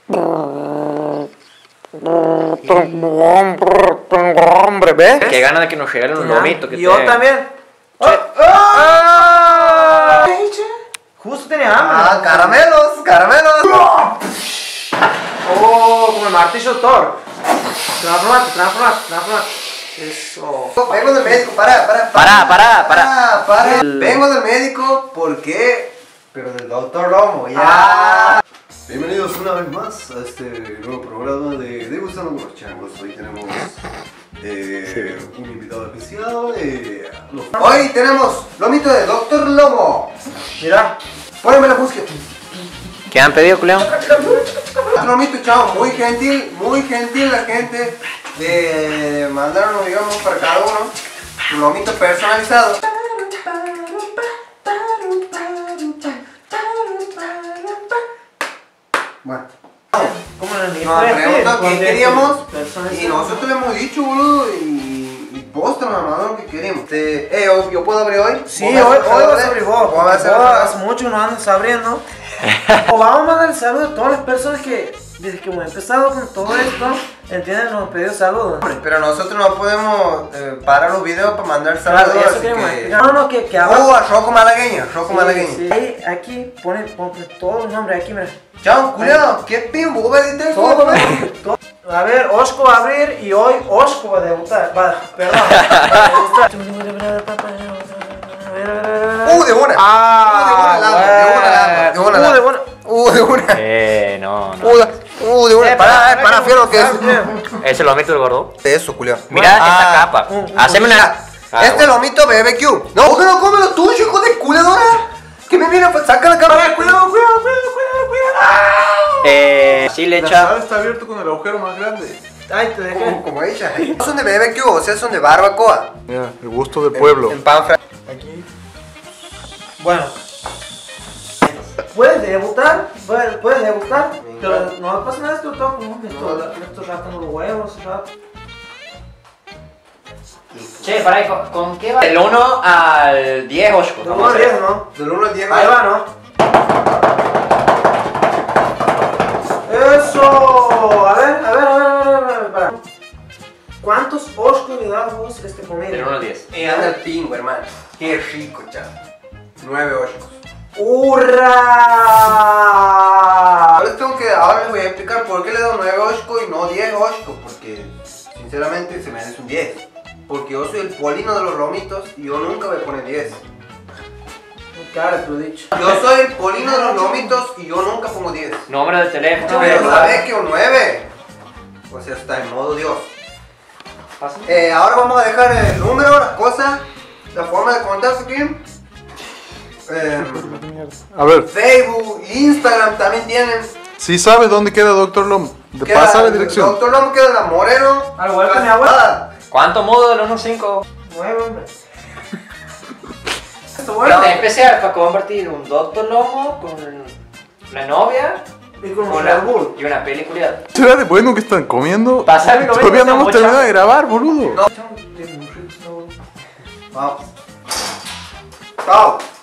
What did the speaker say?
Hombre, ¿ves? Qué gana de que nos regalen un lomito. Que y yo también. Justo tenía hambre. Ah, caramelos, caramelos. Oh, como el martillo Thor. Transformate. Eso. Vengo del médico, para. Vengo del médico, ¿por qué? Pero del doctor Lomo, ya. Bienvenidos una vez más a este nuevo programa de Degustando con los Changos. Hoy tenemos un invitado especial. Hoy tenemos lomito de Doctor Lomo. Mira. Póneme la música. ¿Qué han pedido, Culeón? Lomito, chavo, muy gentil la gente de mandarnos, digamos, para cada uno un lomito personalizado. Bueno, Como en el nos preguntó qué queríamos y personalizado. nosotros le hemos dicho, boludo, y posta nos mandó lo que queremos. ¿Yo puedo abrir hoy? Sí, hoy vas a abrir vos. ¿Vos vas a Vos abrir? hace mucho que no andas abriendo. O vamos a mandar saludos a todas las personas que desde que hemos empezado con todo esto, ¿entienden? Nos han pedido saludos. Pero nosotros no podemos parar los videos para mandar saludos. Claro, eso así queremos que... explicar. No, que abajo. Oh, a Rocco Malagueño, Rocco Malagueño. Sí. Ahí, aquí, pone todos los nombres aquí, mira. Chao, culiao, qué pimbo, vos vas a editar Todo, todo. A ver, Osco va a abrir y hoy Osco va a debutar. Perdón. De una. De una. De una. De una. Para, fiero, ¿qué es? ¿Es el lomito del gordo? Eso, culiao. Mira esta capa. Haceme Mira, una. este lomito BBQ. No, que no come lo tuyo, hijo de culedora. Que me viene a saca la cámara. Cuidado. Sí le La echa. sala está abierto con el agujero más grande. Ay, te dejé. Como ella. No son de BBQ, o sea, son de barbacoa. Mira, el gusto del pueblo. En pan Aquí. Bueno. Puedes debutar, pero no pasa nada, esto todo como esto rascan los huevos, Che, para ahí, ¿con qué va? Del 1 al 10, 8. Del 1 al 10, ¿no? Del 1 al 10. Ahí va, ¿no? ¡Eso! A ver, para. ¿Cuántos Oscos le das vos comida? Del 1 al 10. Anda el pingo, hermano. Qué rico, chaval. 9 Oscos. ¡Hurra! Ahora les voy a explicar por qué le doy 9 Oscos y no 10 Oscos. Porque, sinceramente, se merece un 10. Porque yo soy el polino de los lomitos y yo nunca voy a poner 10. Cara, te lo he dicho. Yo soy el polino de los lomitos y yo nunca pongo 10. Nombre del teléfono. Pero sabes que un 9. O sea, está en modo Dios. Ahora vamos a dejar el número, las cosas, la forma de contacto aquí. A ver, Facebook, Instagram también tienen. si sabes dónde queda Doctor Lomo, de Queda- pasa la dirección. Doctor Lomo queda en la Moreno. Al igual que mi Casi abuela. nada. ¿Cuánto modo del 1 al 5? 9, hombre. Esto bueno. Bueno, especial para compartir un Doctor Lomo con la novia Y con con un Red Bull. y una película. ¿Será de bueno que están comiendo? Pasar mi lomito Todavía no con hemos mucha- terminado de grabar, boludo. Vamos. Chao.